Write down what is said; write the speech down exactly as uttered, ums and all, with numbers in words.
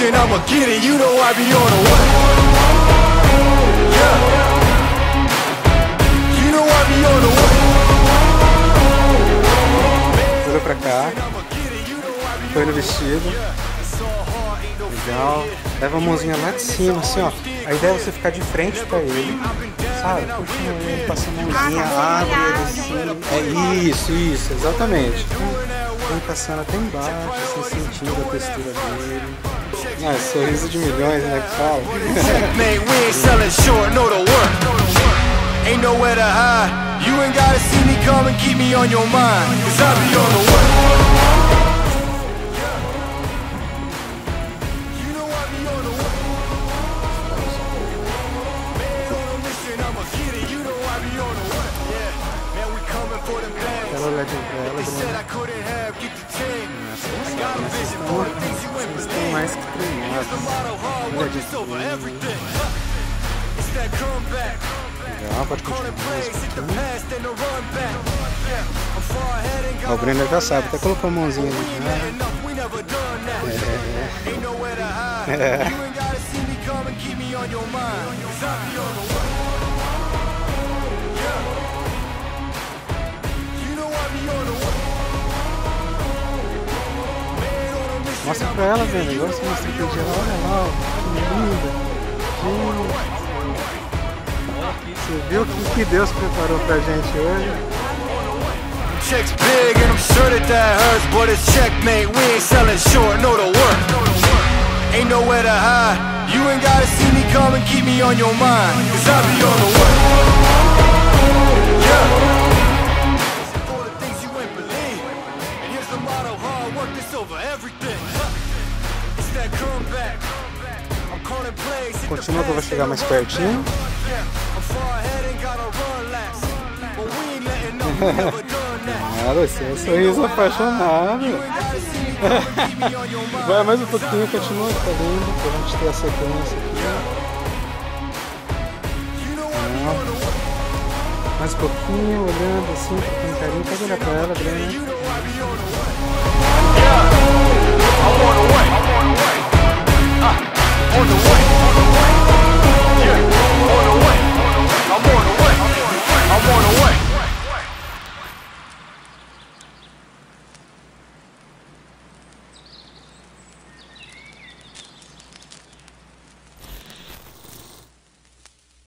mission, I'ma get it. You know I be on the way. Yeah. You know I be on the way. Virou pra cá. Foi no vestido. Legal. Leva a mãozinha lá de cima, assim, ó. A ideia é você ficar de frente pra ele, sabe? Puxa ele, passa a mãozinha, abre ele assim. É isso, isso, exatamente. Vem passando até embaixo, assim, sentindo a textura dele. Ah, sorriso de milhões, né, que fala. Ain't nowhere to hide. You ain't gotta see me come and keep me on your mind. Cause I be on the way. You know I be on the way. Man on a mission, I'ma get it. You know I be on the way. Yeah, man, we coming for the bag. They said I couldn't have, get the team. I got a vision for the things you ain't believe. Here's the motto, hard work is over everything. It's that comeback. Legal, pode continuar. O Brenner já sabe, até colocou a mãozinha ali. É. É. Mostra pra ela, Brenner. Agora você mostra pra ela. Olha lá, que linda. Você viu o que Deus preparou pra gente hoje? Checks big and I'm sure that that hurts, but it's checkmate. We ain't selling short, no to work. Ain't nowhere to hide. You ain't gotta see me come and keep me on your mind. Cause I be on the way. Yeah. For the things you ain't believe. And here's the motto, hard work is over everything. It's that comeback. I'm calling plays. Continua que eu vou chegar mais pertinho. Cara, esse é um sorriso apaixonado. Vai mais um pouquinho, continua, tá lindo, pra gente ter a sequência aqui. Ah, mais um pouquinho, olhando assim, com carinho, pode olhar pra ela, Brenner. On the way.